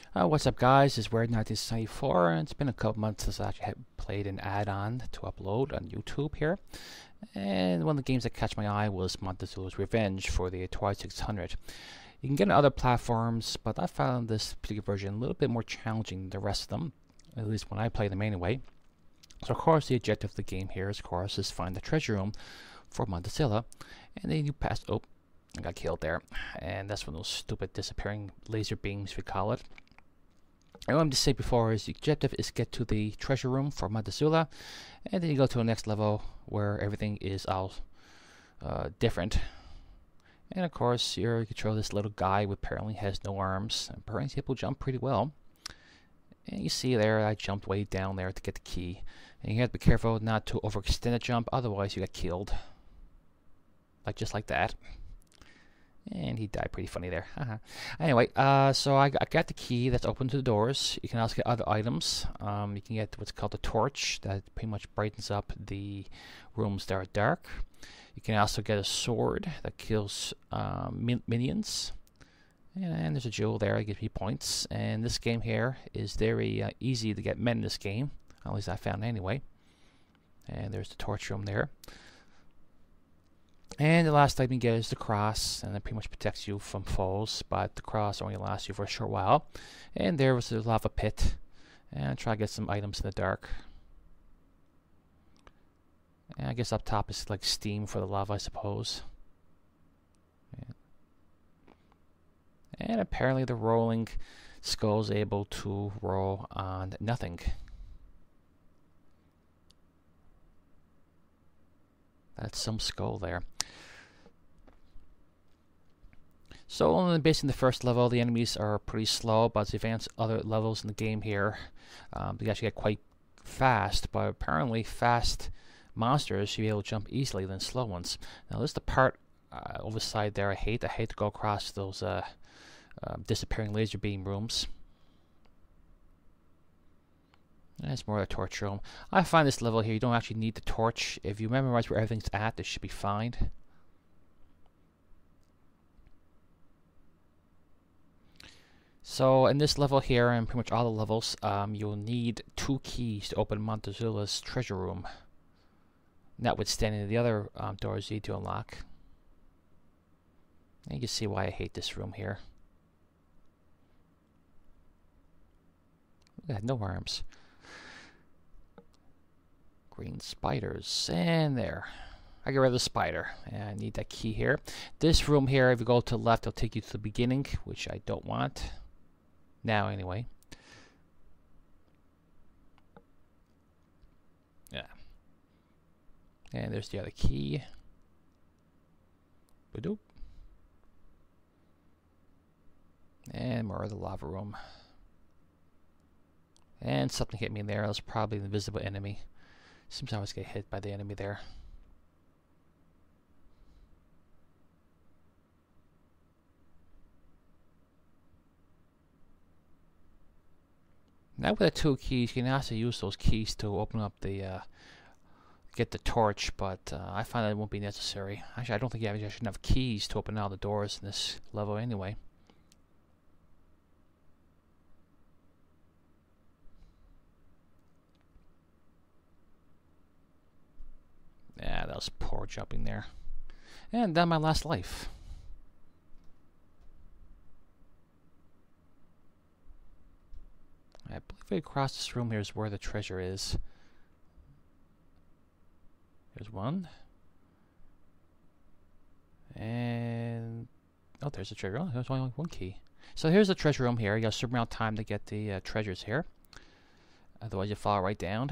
What's up, guys? It's Weird 1994, and it's been a couple months since I actually had played an add-on to upload on YouTube here. And one of the games that catch my eye was Montezuma's Revenge for the Atari 600. You can get it on other platforms, but I found this particular version a little bit more challenging than the rest of them, at least when I play them anyway. So, of course, the objective of the game here is, find the treasure room for Montezuma, and then you pass. Oh, I got killed there, and that's one of those stupid disappearing laser beams we call it. And what I'm just saying before is the objective is get to the treasure room for Montezuma, and then you go to the next level where everything is all different. And of course, you control this little guy who apparently has no arms. Apparently, he's able to jump pretty well. And you see there, I jumped way down there to get the key. And you have to be careful not to overextend a jump, otherwise you get killed. Just like that. And he died pretty funny there. Anyway, so I got the key that's open to the doors. You can also get other items. You can get what's called a torch that pretty much brightens up the rooms that are dark. You can also get a sword that kills minions. And there's a jewel there that gives me points. And this game here is very easy to get men in this game. At least I found anyway. And there's the torch room there. And the last item you get is the cross, and it pretty much protects you from foes, but the cross only lasts you for a short while. And there was the lava pit, and try to get some items in the dark. And I guess up top is like steam for the lava, I suppose. And apparently the rolling skull is able to roll on nothing. That's some skull there. So on based on the first level, the enemies are pretty slow, but as you advance other levels in the game here, they actually get quite fast, but apparently fast monsters should be able to jump easily than slow ones. Now this is the part over the side there I hate. I hate to go across those disappearing laser beam rooms. There's more of the torch room. I find this level here, you don't actually need the torch. If you memorize where everything's at, this should be fine. So in this level here, and pretty much all the levels, you'll need 2 keys to open Montezuma's treasure room. Notwithstanding the other doors you need to unlock. And you can see why I hate this room here. Look at that, no arms. Green spiders, and there. I get rid of the spider, and I need that key here. This room here, if you go to the left, it'll take you to the beginning, which I don't want. Now, anyway. Yeah. And there's the other key. Ba-doop. And more of the lava room. And something hit me in there. That was probably an invisible enemy. Seems I always get hit by the enemy there. Now with the 2 keys, you can also use those keys to open up the get the torch, but I find that it won't be necessary. Actually, I don't think you have enough keys to open all the doors in this level anyway. Yeah, that was poor jumping there. And then my last life. I believe across this room here is where the treasure is. There's one. And oh, there's the treasure. Oh, there's only 1 key. So here's the treasure room here. You got a certain amount of time to get the treasures here. Otherwise you fall right down.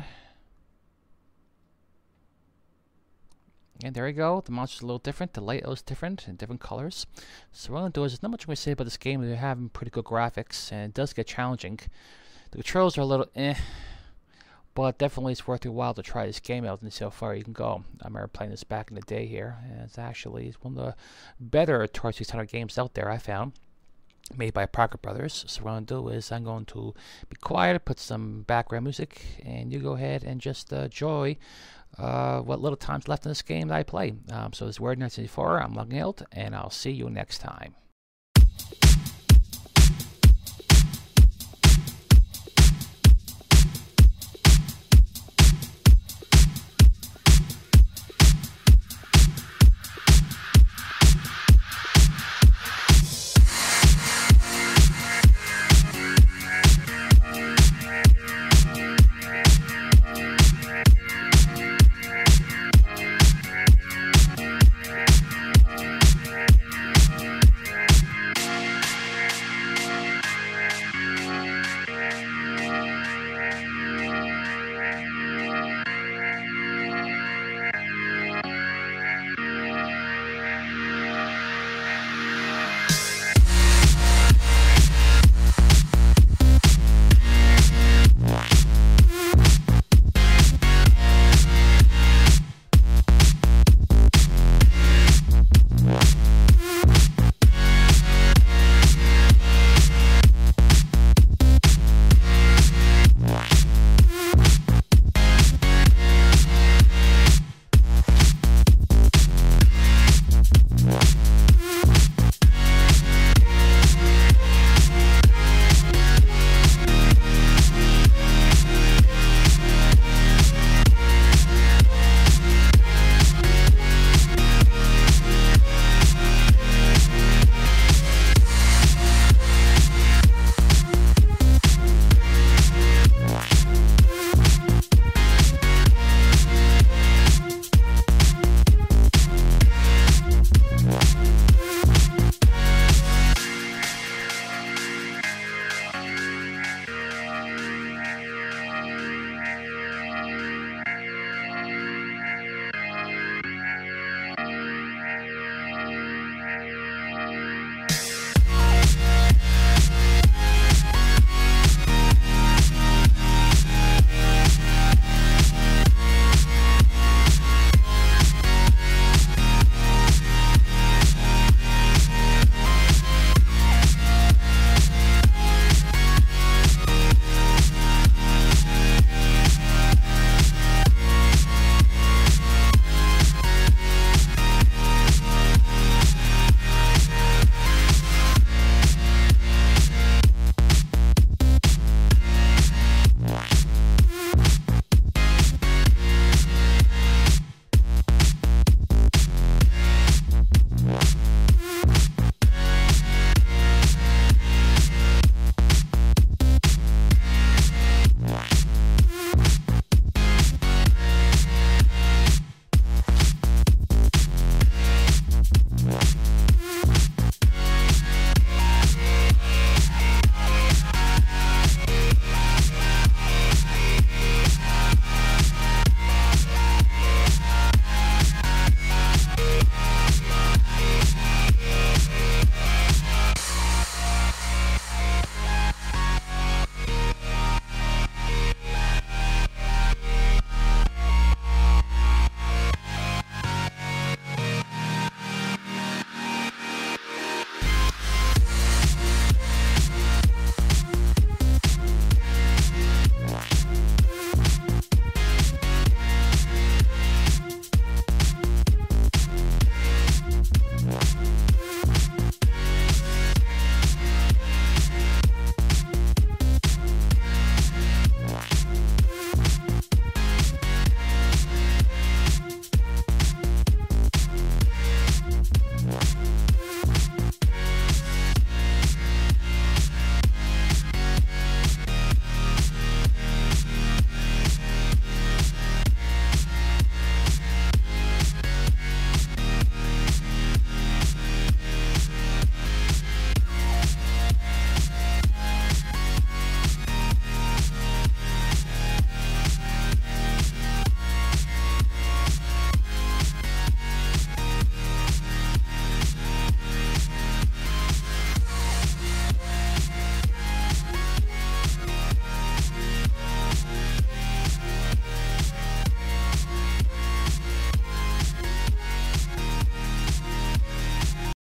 And there you go. The monster's a little different. The layout is different and different colors. So what I'm going to do is there's not much I'm going to say about this game. They're having pretty good graphics, and it does get challenging. The controls are a little but definitely it's worth your while to try this game out and see how far you can go. I remember playing this back in the day here, and it's actually one of the better Atari 600 games out there I found. Made by Parker Brothers. So what I'm going to do is I'm going to be quiet, put some background music, and you go ahead and just enjoy what little time's left in this game that I play. So this is Weird 1994. I'm logging out, and I'll see you next time.